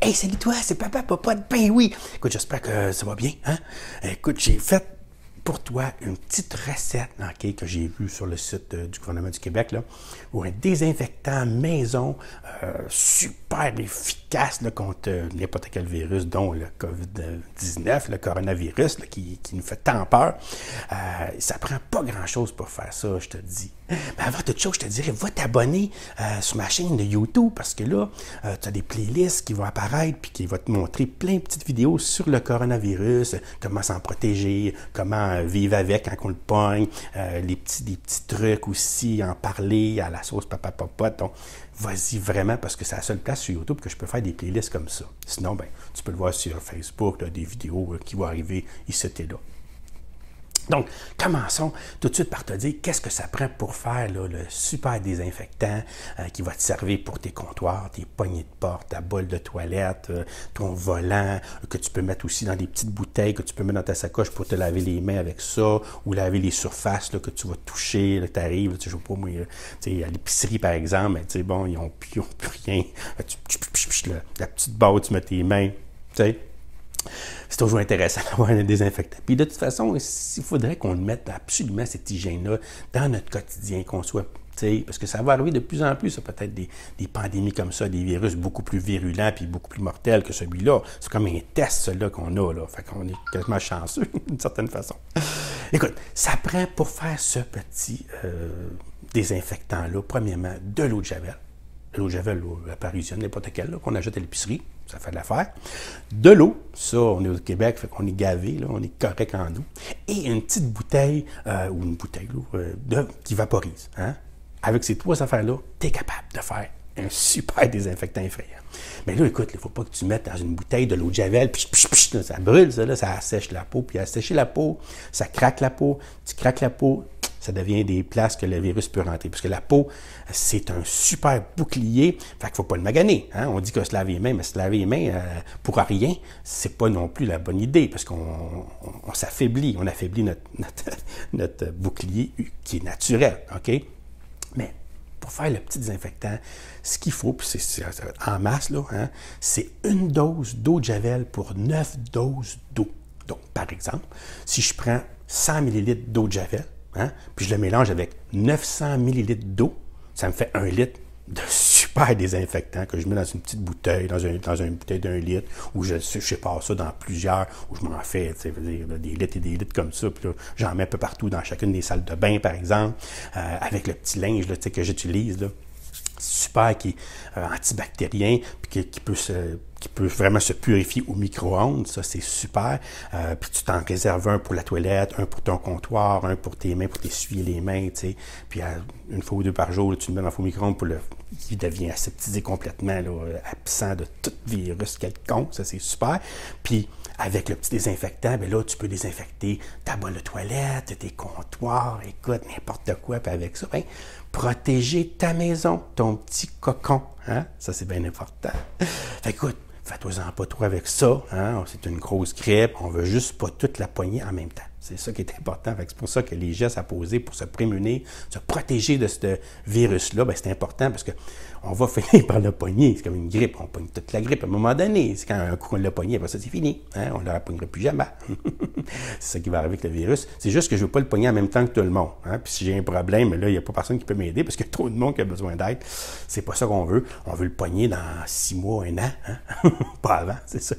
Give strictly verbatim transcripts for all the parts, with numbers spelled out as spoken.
Hey, salut toi, c'est Papa Popote. Ben oui. Écoute, j'espère que ça va bien. Hein? Écoute, j'ai fait pour toi une petite recette okay, que j'ai vue sur le site euh, du gouvernement du Québec là, pour un désinfectant maison euh, super efficace là, contre euh, n'importe quel virus, dont le COVID dix-neuf, le coronavirus là, qui, qui nous fait tant peur. Euh, ça prend pas grand-chose pour faire ça, je te dis. Mais avant toute chose, je te dirais, va t'abonner euh, sur ma chaîne de YouTube parce que là, euh, tu as des playlists qui vont apparaître puis qui vont te montrer plein de petites vidéos sur le coronavirus, comment s'en protéger, comment euh, vivre avec quand on le pogne, euh, les petits, des petits trucs aussi, en parler à la sauce Papa Popote. Donc, vas-y vraiment parce que c'est la seule place sur YouTube que je peux faire des playlists comme ça. Sinon, ben, tu peux le voir sur Facebook, là, des vidéos euh, qui vont arriver ici et là. Donc, commençons tout de suite par te dire qu'est-ce que ça prend pour faire là, le super désinfectant euh, qui va te servir pour tes comptoirs, tes poignées de porte, ta bol de toilette, euh, ton volant, euh, que tu peux mettre aussi dans des petites bouteilles, que tu peux mettre dans ta sacoche pour te laver les mains avec ça, ou laver les surfaces là, que tu vas toucher, là, tu arrives, tu sais, je sais pas moi, euh, à l'épicerie par exemple, ben, bon, ils n'ont plus, plus rien, tu, tu, tu, tu, la, la petite boîte, tu mets tes mains, tu sais. C'est toujours intéressant d'avoir un désinfectant. Puis de toute façon, il faudrait qu'on mette absolument cette hygiène-là dans notre quotidien, qu'on soit, parce que ça va arriver de plus en plus, peut-être des, des pandémies comme ça, des virus beaucoup plus virulents puis beaucoup plus mortels que celui-là. C'est comme un test, celui-là, qu'on a, là. Fait qu'on est quasiment chanceux, d'une certaine façon. Écoute, ça prend pour faire ce petit euh, désinfectant-là, premièrement, de l'eau de Javel. L'eau de Javel, la parisienne, n'importe quelle, qu'on achète à l'épicerie, ça fait de l'affaire. De l'eau, ça, on est au Québec, fait qu'on est gavé, là, on est correct en eau. Et une petite bouteille, euh, ou une bouteille là, euh, de, qui vaporise. Hein? Avec ces trois affaires-là, tu es capable de faire un super désinfectant effrayant. Mais là, écoute, il ne faut pas que tu mettes dans une bouteille de l'eau de Javel, puis pich, pich, là, ça brûle, ça, là, ça assèche la peau, puis à assécher la peau, ça craque la peau, tu craques la peau, ça devient des places que le virus peut rentrer. Parce que la peau, c'est un super bouclier. Fait qu'il ne faut pas le maganer. Hein? On dit que se laver les mains, mais se laver les mains euh, pour rien, c'est pas non plus la bonne idée. Parce qu'on on, on s'affaiblit. On affaiblit notre, notre, notre bouclier qui est naturel. OK? Mais pour faire le petit désinfectant, ce qu'il faut, puis c'est en masse, là, hein, c'est une dose d'eau de Javel pour neuf doses d'eau. Donc, par exemple, si je prends cent millilitres d'eau de Javel, hein, puis je le mélange avec neuf cents millilitres d'eau, ça me fait un litre de super désinfectant que je mets dans une petite bouteille, dans, un, dans une bouteille d'un litre, où je, je sépare ça dans plusieurs, où je m'en fais tu sais, des litres et des litres comme ça, puis là, j'en mets un peu partout dans chacune des salles de bain, par exemple, euh, avec le petit linge là, tu sais, que j'utilise, là. Super, qui est euh, antibactérien, puis qui, qui, peut se, qui peut vraiment se purifier au micro-ondes, ça c'est super. Euh, puis tu t'en réserves un pour la toilette, un pour ton comptoir, un pour tes mains, pour t'essuyer les mains, tu sais. Puis euh, une fois ou deux par jour, là, tu le mets dans le micro-ondes pour le, il devient aseptisé complètement, là, absent de tout virus quelconque, ça c'est super. Puis avec le petit désinfectant, bien là, tu peux désinfecter ta bolle de toilette, tes comptoirs, écoute, n'importe quoi, puis avec ça, bien, protéger ta maison, ton petit cocon, hein? Ça, c'est bien important. Fait écoute, fais-toi-en pas trop avec ça, hein? C'est une grosse grippe, on veut juste pas toute la poignée en même temps. C'est ça qui est important. C'est pour ça que les gestes à poser pour se prémunir, se protéger de ce virus-là, c'est important parce qu'on va finir par le pogner. C'est comme une grippe. On pogne toute la grippe à un moment donné. C'est quand un coup on l'a pogné, après ça, c'est fini. Hein? On ne la pognera plus jamais. C'est ça qui va arriver avec le virus. C'est juste que je ne veux pas le pogner en même temps que tout le monde. Hein? Puis si j'ai un problème, là, il n'y a pas personne qui peut m'aider parce qu'il y a trop de monde qui a besoin d'aide. C'est pas ça qu'on veut. On veut le pogner dans six mois, un an. Hein? Pas avant, c'est sûr.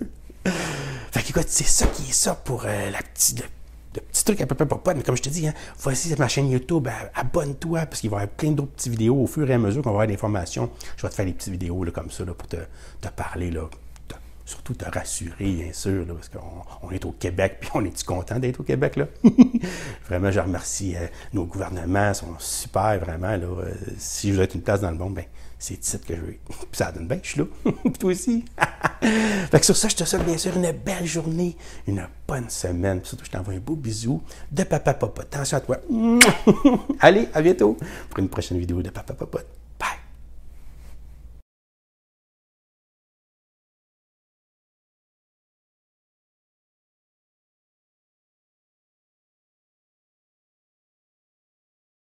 Fait qu'écoute, c'est ça qui est ça pour euh, la petite... de petits trucs à peu près pour pas, mais comme je te dis, hein, voici ma chaîne YouTube, abonne-toi, parce qu'il va y avoir plein d'autres petites vidéos au fur et à mesure qu'on va avoir des informations. Je vais te faire des petites vidéos là, comme ça là, pour te, te parler, là, te, surtout te rassurer, bien sûr, là, parce qu'on on est au Québec, puis on est-tu content d'être au Québec, là? Vraiment, je remercie euh, nos gouvernements, ils sont super, vraiment, là. Euh, si je veux être une place dans le monde, ben c'est ici que je veux. Puis ça donne bien, je suis là. Puis toi aussi. Fait que sur ça, je te souhaite bien sûr une belle journée, une bonne semaine. Puis surtout, je t'envoie un beau bisou de Papa Popote. Attention à toi. Allez, à bientôt pour une prochaine vidéo de Papa Popote.